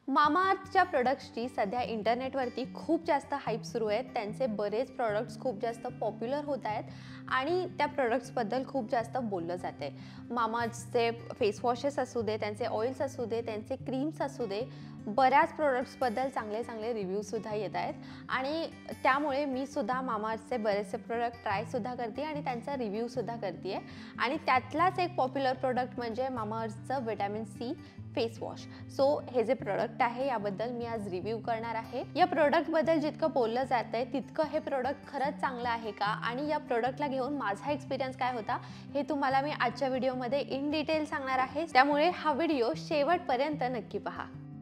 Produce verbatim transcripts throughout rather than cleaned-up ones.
मामाअर्थच्या प्रोडक्ट्सची सध्या इंटरनेटवरती खूप जास्त हाईप सुरू आहे। त्यांचे बरेच प्रोडक्ट्स खूप जास्त पॉप्युलर होत आहेत आणि त्या प्रोडक्ट्सबद्दल खूप जास्त बोललं जाते। मामाअर्थचे फेस वॉशेस असू दे, त्यांचे ऑइल्स असू दे, त्यांचे क्रीम्स असू दे, बऱ्याच प्रोडक्ट्सबद्दल चांगले चांगले रिव्ह्यूसुद्धा येत आहेत आणि त्यामुळे मी सुद्धा मामाअर्थचे बरेचसे प्रोडक्ट ट्रायसुद्धा करते आणि त्यांचा रिव्ह्यूसुद्धा करते आहे। आणि त्यातलाच एक पॉप्युलर प्रोडक्ट म्हणजे मामाअर्थचं vitamin C face wash. So हे जे प्रोडक्ट आहे याबद्दल मी आज रिव्ह्यू करणार आहे। या प्रोडक्टबद्दल जितकं बोललं जातंय तितकं हे प्रोडक्ट खरंच चांगलं आहे का आणि या प्रोडक्टला घेऊन माझा एक्सपिरियन्स काय होता हे तुम्हाला मी आजच्या व्हिडिओमध्ये इन डिटेल सांगणार आहे। त्यामुळे हा व्हिडिओ शेवटपर्यंत नक्की पहा।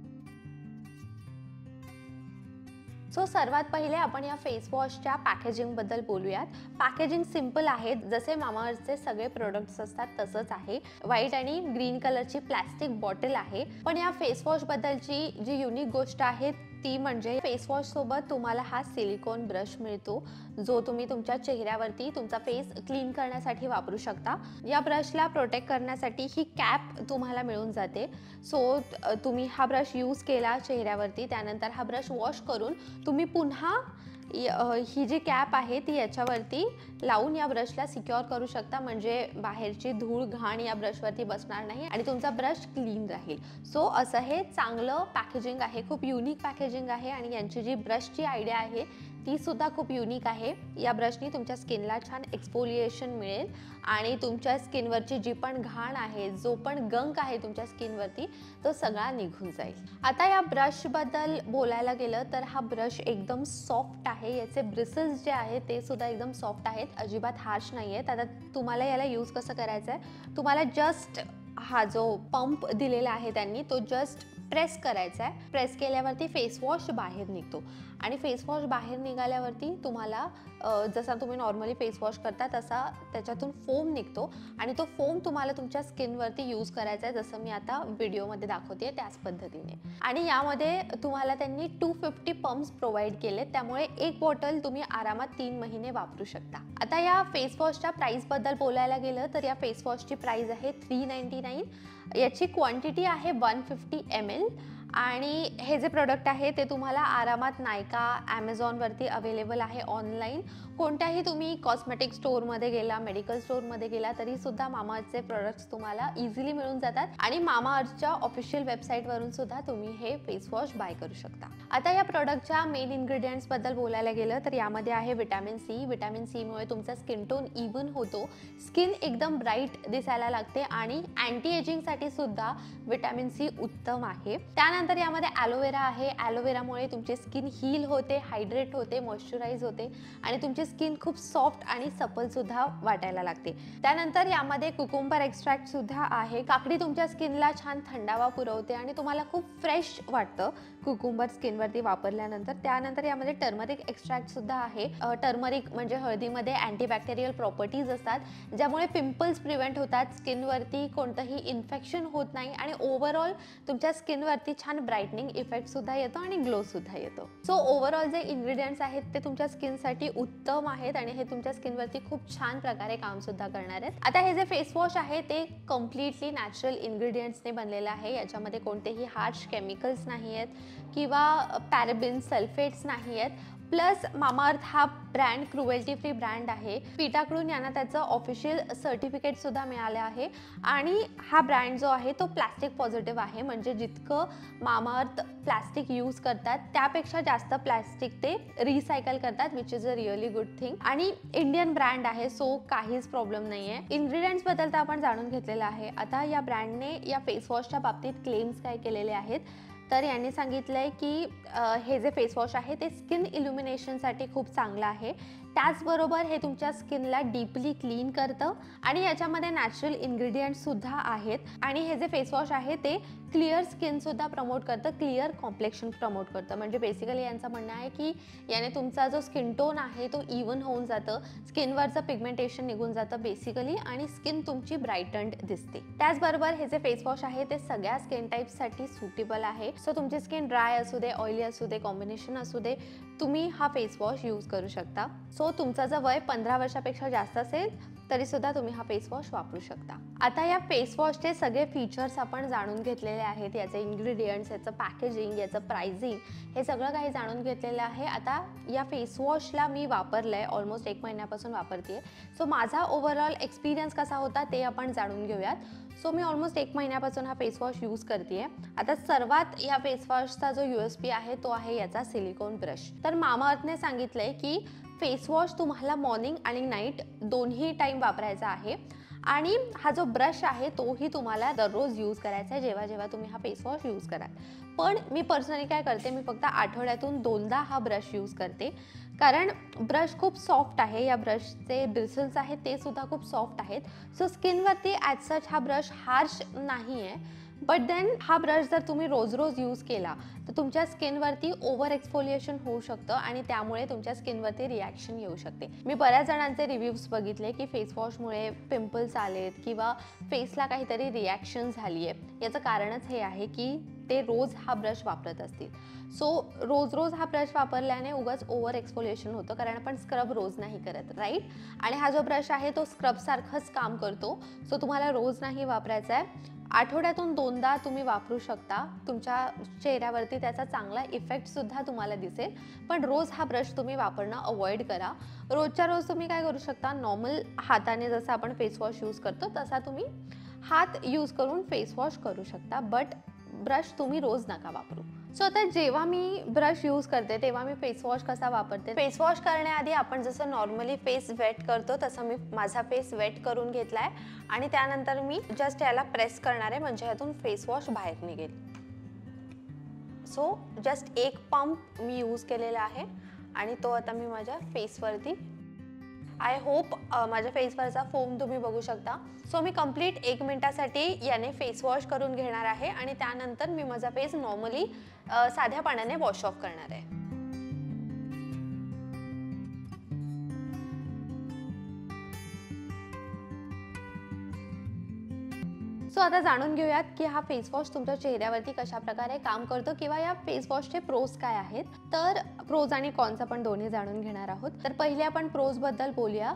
सो सर्वात पहिले आपण या फेस वॉशच्या पॅकेजिंग बद्दल बोलूयात। पॅकेजिंग सिंपल आहे, जसे मामाअर्थचे सगळे प्रोडक्ट्स असतात तसंच आहे। व्हाईट आणि ग्रीन कलरची प्लास्टिक बॉटल आहे। पण या फेस वॉश बद्दलची जी युनिक गोष्ट आहे ती म्हणजे फेस वॉश सोबत तुम्हाला हा सिलिकॉन ब्रश मिळतो, जो तुम्ही तुमच्या चेहऱ्यावरती तुमचा फेस क्लीन करण्यासाठी वापरू शकता। या ब्रशला प्रोटेक्ट करण्यासाठी ही कॅप तुम्हाला मिळून जाते। सो तुम्ही हा ब्रश यूज केला चेहऱ्यावरती, त्यानंतर हा ब्रश वॉश करून तुम्ही पुन्हा ही जी कॅप आहे ती याच्यावरती लावून या ब्रशला सिक्युअर करू शकता, म्हणजे बाहेरची धूळ घाण या ब्रशवरती बसणार नाही आणि तुमचा ब्रश क्लीन राहील। सो असं हे चांगलं पॅकेजिंग आहे, खूप युनिक पॅकेजिंग आहे आणि यांची जी ब्रशची आयडिया आहे ती सुद्धा खूप युनिक आहे। या ब्रशनी तुमच्या स्किनला छान एक्सफोलिएशन मिळेल आणि तुमच्या स्किनवरची जी पण घाण आहे, जो पण गंक आहे तुमच्या स्किनवरती, तो सगळा निघून जाईल। आता या ब्रशबद्दल बोलायला गेलं तर हा ब्रश एकदम सॉफ्ट आहे। याचे ब्रिसल्स जे आहेत ते सुद्धा एकदम सॉफ्ट आहेत, अजिबात हार्श नाही आहेत। आता तुम्हाला याला यूज कसं करायचं आहे, तुम्हाला जस्ट हा जो पंप दिलेला आहे त्यांनी तो जस्ट प्रेस करायचा आहे। प्रेस केल्यावरती फेस वॉश बाहेर निघतो आणि फेस वॉश बाहेर निघाल्यावरती तुम्हाला जसा तुम्ही नॉर्मली फेस वॉश करता तसा त्याच्यातून फोम निघतो आणि तो फोम तुम्हाला तुमच्या स्किनवरती यूज करायचा आहे, जसं मी आता व्हिडिओमध्ये दाखवते त्याच पद्धतीने। आणि यामध्ये तुम्हाला त्यांनी टू फिफ्टी पंप्स प्रोव्हाइड केले, त्यामुळे एक बॉटल तुम्ही आरामात तीन महिने वापरू शकता। आता या फेस वॉशच्या प्राइसबद्दल बोलायला गेलं तर या फेस वॉशची प्राइस आहे थ्री नाईन्टी नाईन। याची क्वांटिटी आहे वन फिफ्टी एम एल आणि हे जे प्रोडक्ट आहे ते तुम्हाला आरामात नायका, ॲमेझॉनवरती अवेलेबल आहे ऑनलाईन। कोणत्याही तुम्ही कॉस्मेटिक स्टोअरमध्ये गेला, मेडिकल स्टोअरमध्ये गेला तरी सुद्धा मामाअर्थचे प्रोडक्ट्स तुम्हाला इझिली मिळून जातात आणि मामाअर्थच्या ऑफिशियल वेबसाईटवरून सुद्धा तुम्ही हे फेस वॉश बाय करू शकता। आता या प्रोडक्टच्या मेन इन्ग्रेडियंट्सबद्दल बोलायला गेलं तर यामध्ये आहे विटॅमिन सी। विटॅमिन सीमुळे तुमचा स्किन टोन इव्हन होतो, स्किन एकदम ब्राईट दिसायला लागते आणि अँटी एजिंगसाठी सुद्धा विटॅमिन सी उत्तम आहे। त्यानंतर यामध्ये ॲलोवेरा आहे। ॲलोवेरामुळे तुमची स्किन हील होते, हायड्रेट होते, मॉइश्चराइज होते आणि तुमची स्किन खूप सॉफ्ट आणि सपल सुद्धा वाटायला लागते। त्यानंतर यामध्ये कुकुंबर एक्स्ट्रॅक्ट सुद्धा आहे। काकडी तुमच्या स्किनला छान थंडावा पुरवते आणि तुम्हाला खूप फ्रेश वाटतं कुकुंबर स्किनवरती वापरल्यानंतर। त्यानंतर यामध्ये टर्मरिक एक्स्ट्रॅक्ट सुद्धा आहे। टर्मरिक म्हणजे हळदीमध्ये अँटीबॅक्टेरियल प्रॉपर्टीज असतात, ज्यामुळे पिंपल्स प्रिव्हेंट होतात, स्किनवरती कोणतंही इन्फेक्शन होत नाही आणि ओव्हरऑल तुमच्या स्किनवरती छान ब्राईटनिंग इफेक्ट सुद्धा येतो आणि ग्लो सुद्धा येतो। सो ओव्हरऑल जे इन्ग्रेडियंट्स आहेत ते तुमच्या स्किनसाठी उत्तम आहेत आणि हे तुमच्या स्किनवरती खूप छान प्रकारे काम सुद्धा करणार आहेत। आता हे जे फेस वॉश आहे ते कम्प्लिटली नॅचरल इन्ग्रेडियंट्सने बनलेलं आहे। याच्यामध्ये कोणतेही हार्श केमिकल्स नाही आहेत किंवा पॅराबेन, सल्फेट्स नाही आहेत। प्लस मामाअर्थ हा ब्रँड क्रुएल्टी फ्री ब्रँड आहे। पीटाकडून यांना त्याचं ऑफिशियल सर्टिफिकेट सुद्धा मिळालं आहे आणि हा ब्रँड जो आहे तो प्लास्टिक पॉझिटिव्ह आहे, म्हणजे जितकं मामाअर्थ प्लास्टिक यूज करतात त्यापेक्षा जास्त प्लास्टिक ते रिसायकल करतात, which is a really good thing. आणि इंडियन ब्रँड आहे, सो काहीच प्रॉब्लेम नाही आहे। इन्ग्रेडियंट्स बद्दल तर आपण जाणून घेतलेलं आहे। आता या ब्रँडने या फेस वॉशच्या बाबतीत क्लेम्स काय केलेले आहेत तर यांनी सांगितलंय की हे जे फेस वॉश आहे ते स्किन इल्युमिनेशनसाठी खूप चांगलं आहे। त्याचबरोबर हे तुमच्या स्किनला डीपली क्लीन करतं आणि याच्यामध्ये नॅचरल इन्ग्रेडियंट्स सुद्धा आहेत आणि हे जे फेस वॉश आहे ते क्लिअर स्किन सुद्धा प्रमोट करतं, क्लिअर कॉम्प्लेक्शन प्रमोट करतं। म्हणजे बेसिकली यांचं म्हणणं आहे की याने तुमचा जो स्किन टोन आहे तो इव्हन होऊन जातं, स्किनवरचं पिगमेंटेशन निघून जातं बेसिकली आणि स्किन तुमची ब्राईटन्ड दिसते। त्याचबरोबर हे जे फेस वॉश आहे ते सगळ्या स्किन टाईप्ससाठी सुटेबल आहे। सो तुमची स्किन ड्राय असू दे, ऑइली असू दे, कॉम्बिनेशन असू दे, तुम्ही हा फेस वॉश यूज करू शकता। सो तुमचं जर वय पंधरा वर्षापेक्षा जास्त असेल तरी सुद्धा तुम्ही हा फेस वॉश वापरू शकता। आता या फेस वॉशचे सगळे फीचर्स आपण जाणून घेतलेले आहेत, याचे इन्ग्रेडियंट्स, याचं पॅकेजिंग, याचं प्राइसिंग, हे सगळं काही जाणून घेतलेलं आहे। आता या फेस वॉशला मी वापरलंय, ऑलमोस्ट एक महिन्यापासून वापरतेय। सो माझा ओव्हरऑल एक्सपिरियन्स कसा होता ते आपण जाणून घेऊयात। सो मी ऑलमोस्ट एक महिन्यापासून हा फेस वॉश यूज करते आहे। आता सर्वात या फेस वॉशचा जो यूएसपी आहे तो आहे याचा सिलिकॉन ब्रश। तर मामाअर्थने सांगितलंय की फेस वॉश तुम्हाला मॉर्निंग आणि नाईट दोन्ही टाइम वापरायचा आहे आणि हा जो ब्रश आहे तोही तुम्हाला दररोज यूज करायचा आहे जेव्हा जेव्हा तुम्ही हा फेस वॉश यूज कराल। पण मी पर्सनली काय करते, मी फक्त आठवड्यातून दोनदा हा ब्रश यूज करते, कारण ब्रश खूप सॉफ्ट आहे। या ब्रशचे ब्रिसल्स आहेत ते सुद्धा खूप सॉफ्ट आहेत। सो स्किनवरती ॲज सच हा ब्रश हार्श नाही आहे, बट देन हा ब्रश जर तुम्ही रोज रोज यूज केला तर तुमच्या स्किनवरती ओव्हर एक्सफोलिएशन होऊ शकतं आणि त्यामुळे तुमच्या स्किनवरती रिॲक्शन येऊ शकते। मी बऱ्याच जणांचे रिव्ह्यूज बघितले की फेस वॉशमुळे पिंपल्स आलेत किंवा फेसला काहीतरी रिॲक्शन झाली आहे। याचं कारणच हे आहे की ते रोज हा ब्रश वापरत असतील। सो रोज रोज हा ब्रश वापरल्याने उगाच ओव्हर एक्सफोलिएशन होतं, कारण आपण स्क्रब रोज नाही करत, राईट। आणि हा जो ब्रश आहे तो स्क्रबसारखंच काम करतो। सो तुम्हाला रोज नाही वापरायचा आहे, आठवड्यातून दोनदा तुम्ही वापरू शकता। तुमच्या चेहऱ्यावरती त्याचा चांगला इफेक्ट सुद्धा तुम्हाला दिसेल, पण रोज हा ब्रश तुम्ही वापरणं अवॉइड करा। रोजच्या रोज तुम्ही काय करू शकता, नॉर्मल हाताने जसं आपण फेस वॉश यूज करतो तसा तुम्ही हात यूज करून फेस वॉश करू शकता, बट ब्रश तुम्ही रोज नका वापरू। सो आता जेव्हा मी ब्रश यूज करते तेव्हा मी फेस वॉश कसा वापरते, फेस वॉश करण्याआधी आपण जसं नॉर्मली फेस वेट करतो तसं मी माझा फेस वेट करून घेतलाय आणि त्यानंतर मी जस्ट याला प्रेस करणार आहे, म्हणजे यातून फेस वॉश बाहेर निघेल। सो जस्ट एक पंप मी यूज केलेला आहे आणि तो आता मी माझ्या फेसवरती, आय होप माझ्या फेसवरचा फोम तुम्ही बघू शकता। सो मी कंप्लीट एक मिनिटासाठी याने फेस वॉश करून घेणार आहे आणि त्यानंतर मी माझा फेस नॉर्मली साध्या पाण्याने वॉश ऑफ करणार आहे। सो आता जाणून घेऊयात की हा फेस वॉश तुमच्या चेहऱ्यावरती कशा प्रकारे काम करतो किंवा या फेस वॉशचे प्रोज काय आहेत। तर प्रोज आणि कॉन्स आपण दोन्ही जाणून घेणार आहोत। तर पहिले आपण प्रोज बद्दल बोलूया।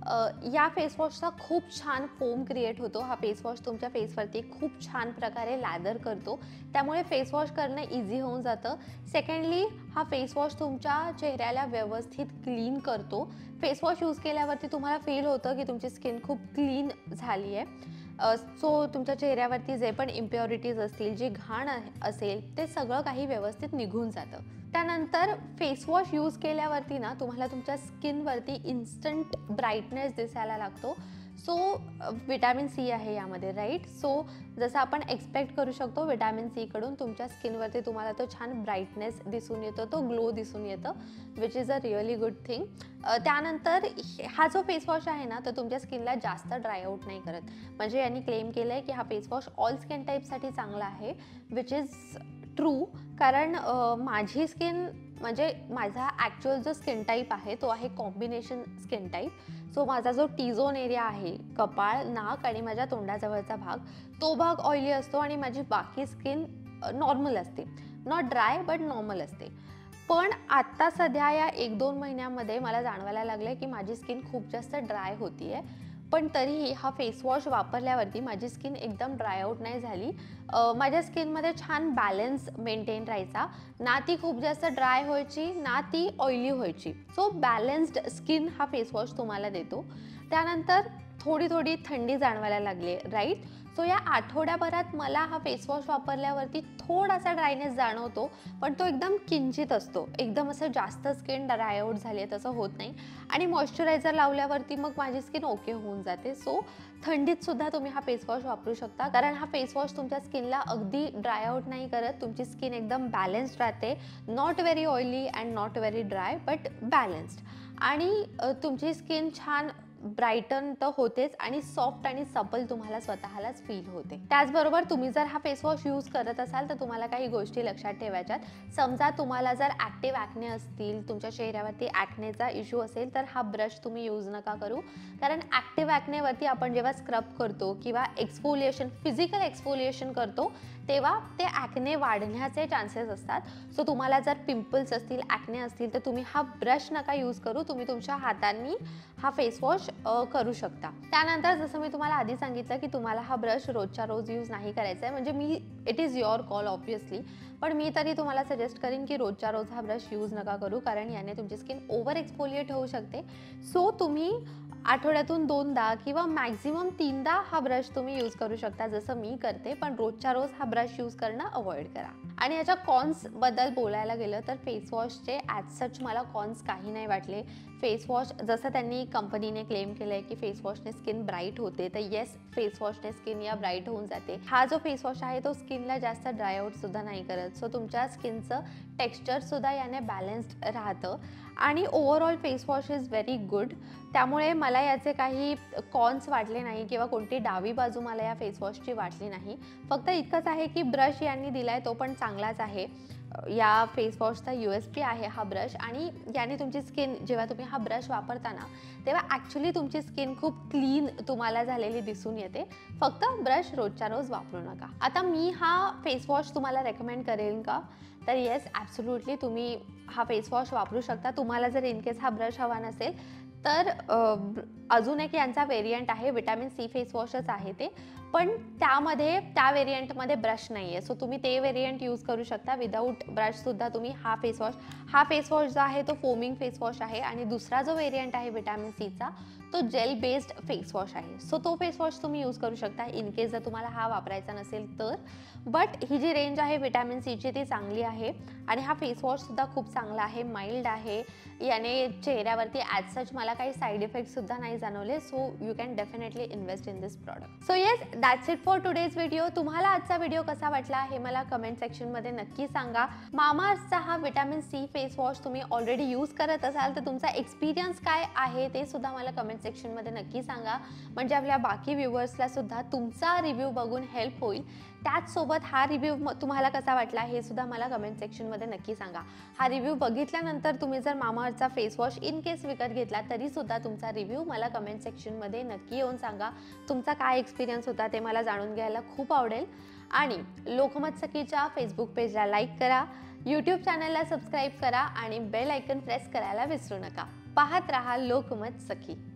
या फेस वॉशचा खूप छान फोम क्रिएट होतो। हा फेस वॉश तुमच्या फेसवरती खूप छान प्रकारे लॅदर करतो, त्यामुळे फेस वॉश करणं इझी होऊन जातं। सेकंडली हा फेस वॉश तुमच्या चेहऱ्याला व्यवस्थित क्लीन करतो। फेस वॉश यूज केल्यावरती तुम्हाला फील होतं की तुमची स्किन खूप क्लीन झाली आहे। सो तुमच्या चेहऱ्यावरती जे पण इम्प्युरिटीज असतील, जे घाण असेल, ते सगळं काही व्यवस्थित निघून जातं। त्यानंतर फेस वॉश यूज केल्यावरती ना तुम्हाला तुमच्या स्किनवरती इन्स्टंट ब्राईटनेस दिसायला लागतो। सो विटॅमिन सी आहे यामध्ये, राईट। सो जसं आपण एक्सपेक्ट करू शकतो विटॅमिन सी कडून तुमच्या स्किनवरती तुम्हाला तो छान ब्राईटनेस दिसून येतो, तो ग्लो दिसून येतं, which is a really good thing. त्यानंतर हा जो फेस वॉश आहे ना तो तुमच्या स्किनला जास्त ड्राय आउट नाही करत, म्हणजे यांनी क्लेम केलं आहे की हा फेस वॉश ऑल स्किन टाईपसाठी चांगला आहे, विच इज ट्रू। कारण माझी स्किन म्हणजे माझा ॲक्च्युअल जो स्किन टाईप आहे तो आहे कॉम्बिनेशन स्किन टाईप। सो माझा जो टी झोन एरिया आहे, कपाळ, नाक आणि माझ्या तोंडाजवळचा भाग, तो भाग ऑइली असतो आणि माझी बाकी स्किन नॉर्मल असते, नॉट ड्राय बट नॉर्मल असते। पण आता सध्या या एक दोन महिन्यामध्ये मला जाणवायला लागलं की माझी स्किन खूप जास्त ड्राय होती आहे, पण तरीही हा फेस वॉश वापरल्यावरती माझी स्किन एकदम ड्राय आउट नाही झाली। माझ्या स्किनमध्ये छान बॅलन्स मेंटेन राहायचा, ना ती खूप जास्त ड्राय व्हायची ना ती ऑइली व्हायची। सो बॅलन्स्ड स्किन हा फेस वॉश तुम्हाला देतो। त्यानंतर थोडी थोडी थंडी जाणवायला लागली, राईट। सो या आठवड्याभरात मला हा फेस वॉश वापरल्यावरती थोडासा ड्रायनेस जाणवतो, पण तो एकदम किंचित असतो, एकदम असं जास्त स्किन ड्राय आउट झाली आहे तसं होत नाही। आणि मॉइश्चरायझर लावल्यावरती मग माझी स्किन ओके होऊन जाते। सो थंडीत सुद्धा तुम्ही हा फेस वॉश वापरू शकता, कारण हा फेस वॉश तुमच्या स्किनला अगदी ड्राय आउट नाही करत, तुमची स्किन एकदम बॅलन्स्ड राहते, not very oily and not very dry but balanced. आणि तुमची स्किन छान ब्राइटन तर होतेच आणि सॉफ्ट आणि सपल तुम्हाला स्वतःलाच फील होते। त्याचबरोबर तुम्ही जर हा फेस वॉश यूज करत असाल तर तुम्हाला काही गोष्टी लक्षात ठेवायच्यात। समजा तुम्हाला जर ॲक्टिव्ह ॲक्ने असतील, तुमच्या चेहऱ्यावरती ॲक्नेचा इश्यू असेल तर हा ब्रश तुम्ही यूज नका करू, कारण ॲक्टिव्ह ॲक्नेवरती आपण जेव्हा स्क्रब करतो किंवा एक्सफोलिएशन, फिजिकल एक्सफोलिएशन करतो तेव्हा ते ॲक्ने वाढण्याचे चान्सेस असतात। सो तुम्हाला जर पिंपल्स असतील, ॲक्ने असतील तर तुम्ही हा ब्रश नका यूज करू, तुम्ही तुमच्या हातांनी हा फेस वॉश करू शकता। त्यानंतर जसं मी तुम्हाला आधी सांगितलं की तुम्हाला हा ब्रश रोजच्या रोज यूज नाही करायचा आहे, म्हणजे मी it is your call obviously, पण मी तरी तुम्हाला सजेस्ट करीन की रोजच्या रोज हा ब्रश यूज नका करू, कारण याने तुमची स्किन ओव्हर एक्सफोलिएट होऊ शकते। सो तुम्ही आठवड्यातून दोनदा किंवा मॅक्झिमम तीनदा हा ब्रश तुम्ही यूज करू शकता, जसं मी करते, पण रोजच्या रोज हा ब्रश यूज करणं अवॉइड करा। आणि याच्या कॉन्स बद्दल बोलायला गेलं तर फेस वॉशचे ॲज सच मला कॉन्स काही नाही वाटले। फेस वॉश जसं त्यांनी कंपनीने क्लेम केलं आहे की फेस वॉशने स्किन ब्राईट होते, तर येस फेस वॉशने स्किन या ब्राईट होऊन जाते। हा जो फेस वॉश आहे तो स्किनला जास्त ड्राय आउटसुद्धा नाही करत, सो तुमच्या स्किनचं टेक्स्चरसुद्धा याने बॅलन्स्ड राहतं आणि overall face wash is very good. त्यामुळे मला याचे काही कॉन्स वाटले नाही किंवा कोणती डावी बाजू मला या फेस वॉशची वाटली नाही। फक्त इतकंच आहे की ब्रश यांनी दिला आहे तो पण चांगलाच आहे। या फेस वॉशचा यू एस पी आहे हा ब्रश, आणि याने तुमची स्किन जेव्हा तुम्ही हा ब्रश वापरताना तेव्हा ॲक्च्युली तुमची स्किन खूप क्लीन तुम्हाला झालेली दिसून येते। फक्त ब्रश रोजच्या रोज वापरू नका। आता मी हा फेस वॉश तुम्हाला रेकमेंड करेन का, तर येस ॲब्सोल्युटली तुम्ही हा फेस वॉश वापरू शकता। तुम्हाला जर इनकेस हा ब्रश हवा नसेल तर अजून एक यांचा व्हेरियंट आहे, विटॅमिन सी फेस वॉशच आहे ते, पण त्यामध्ये त्या व्हेरियंटमध्ये ब्रश नाही आहे, सो तुम्ही ते व्हेरियंट यूज करू शकता। विदाऊट ब्रशसुद्धा तुम्ही हा फेस वॉश हा फेस वॉश जो आहे तो फोमिंग फेस वॉश आहे, आणि दुसरा जो व्हेरियंट आहे विटॅमिन सीचा तो जेल बेस्ड फेस वॉश आहे, सो तो फेस वॉश तुम्ही यूज करू शकता इनकेस जर तुम्हाला हा वापरायचा नसेल तर। बट ही जी रेंज आहे विटॅमिन सीची ती चांगली आहे, आणि हा फेस वॉशसुद्धा खूप चांगला आहे, माइल्ड आहे। याने चेहऱ्यावरती ॲज सच मला काही साईड इफेक्टसुद्धा नाही जाणवले, so you can definitely invest in this product. So yes that's it for today's video. तुम्हाला आजचा व्हिडिओ कसा वाटला हे मला कमेंट सेक्शनमध्ये नक्की सांगा। मामाअर्थचा हा विटॅमिन सी फेस वॉश तुम्ही ऑलरेडी यूज करत असाल तर तुमचा एक्सपिरियन्स काय आहे ते सुद्धा मला कमेंट सेक्शनमध्ये नक्की सांगा, म्हणजे आपल्या बाकी व्ह्युअर्सला सुद्धा तुमचा रिव्ह्यू बघून हेल्प होईल। त्याचसोबत हा रिव्ह्यू तुम्हाला कसा वाटला हे सुद्धा मला कमेंट सेक्शनमध्ये नक्की सांगा। हा रिव्ह्यू बघितल्यानंतर तुम्ही जर मामाअर्थचा फेस वॉश इन केस विकत घेतला तरी सुद्धा तुमचा रिव्ह्यू मला कमेंट सेक्शनमध्ये नक्की येऊन सांगा। तुमचा काय एक्सपिरियन्स होता ते मला जाणून घ्यायला खूप आवडेल। आणि लोकमत सखीच्या फेसबुक पेजला लाईक करा, यूट्यूब चॅनलला सबस्क्राईब करा आणि बेल आयकन प्रेस करायला विसरू नका। पाहत रहा लोकमत सखी।